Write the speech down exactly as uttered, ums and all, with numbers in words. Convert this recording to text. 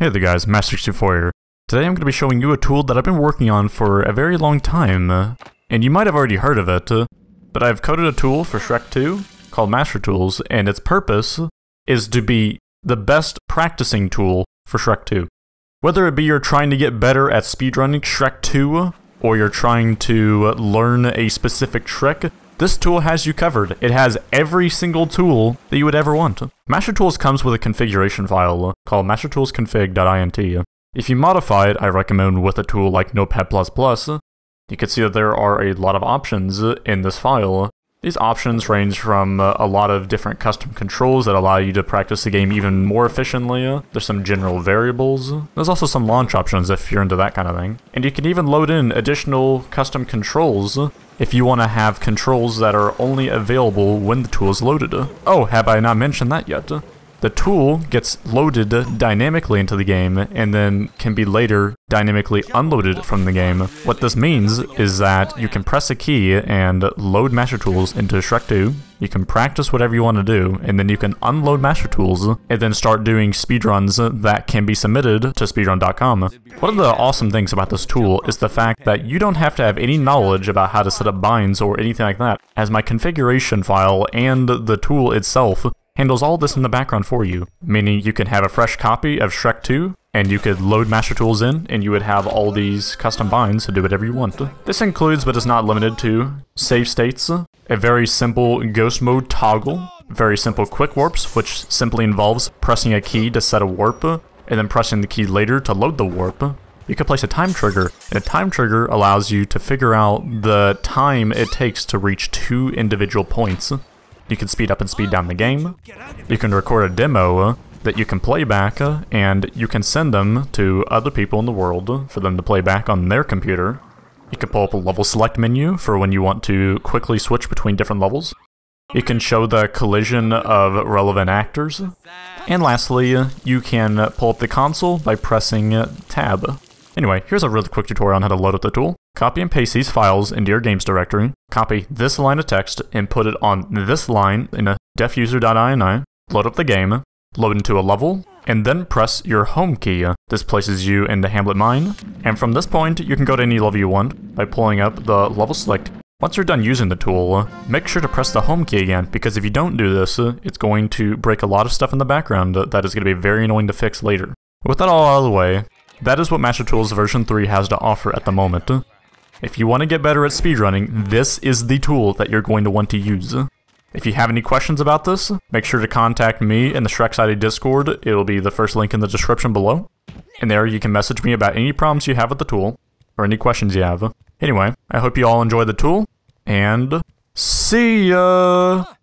Hey there guys, Master sixty-four here. Today I'm going to be showing you a tool that I've been working on for a very long time, uh, and you might have already heard of it, uh, but I've coded a tool for Shrek two called MasterToolz, and its purpose is to be the best practicing tool for Shrek two. Whether it be you're trying to get better at speedrunning Shrek two, or you're trying to learn a specific trick, this tool has you covered. It has every single tool that you would ever want. MasterToolz comes with a configuration file called mastertools config dot int. If you modify it, I recommend with a tool like Notepad plus plus, you can see that there are a lot of options in this file. These options range from uh, a lot of different custom controls that allow you to practice the game even more efficiently. There's some general variables. There's also some launch options if you're into that kind of thing. And you can even load in additional custom controls if you want to have controls that are only available when the tool is loaded. Oh, have I not mentioned that yet? The tool gets loaded dynamically into the game and then can be later dynamically unloaded from the game. What this means is that you can press a key and load MasterToolz into Shrek two, you can practice whatever you want to do, and then you can unload MasterToolz and then start doing speedruns that can be submitted to speedrun dot com. One of the awesome things about this tool is the fact that you don't have to have any knowledge about how to set up binds or anything like that, as my configuration file and the tool itself handles all this in the background for you, meaning you can have a fresh copy of Shrek two, and you could load MasterToolz in, and you would have all these custom binds to do whatever you want. This includes, but is not limited to, save states, a very simple ghost mode toggle, very simple quick warps, which simply involves pressing a key to set a warp, and then pressing the key later to load the warp. You can place a time trigger, and a time trigger allows you to figure out the time it takes to reach two individual points. You can speed up and speed down the game. You can record a demo that you can play back, and you can send them to other people in the world for them to play back on their computer. You can pull up a level select menu for when you want to quickly switch between different levels. You can show the collision of relevant actors. And lastly, you can pull up the console by pressing tab. Anyway, here's a really quick tutorial on how to load up the tool. Copy and paste these files into your games directory. Copy this line of text and put it on this line in a defuser dot ini. Load up the game, load into a level, and then press your home key. This places you in the Hamlet mine, and from this point you can go to any level you want by pulling up the level select. Once you're done using the tool, make sure to press the home key again, because if you don't do this, it's going to break a lot of stuff in the background that is going to be very annoying to fix later. With that all out of the way, that is what MasterToolz version three has to offer at the moment. If you want to get better at speedrunning, this is the tool that you're going to want to use. If you have any questions about this, make sure to contact me in the Shrek Discord. It'll be the first link in the description below. And there you can message me about any problems you have with the tool, or any questions you have. Anyway, I hope you all enjoy the tool, and see ya!